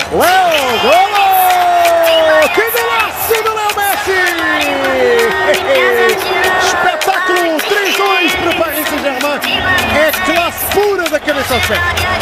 Léo, gol! Que golaço do Léo Messi! Espetáculo, 3-2 para o Paris Saint-Germain. É classe pura da cabeça ao chão.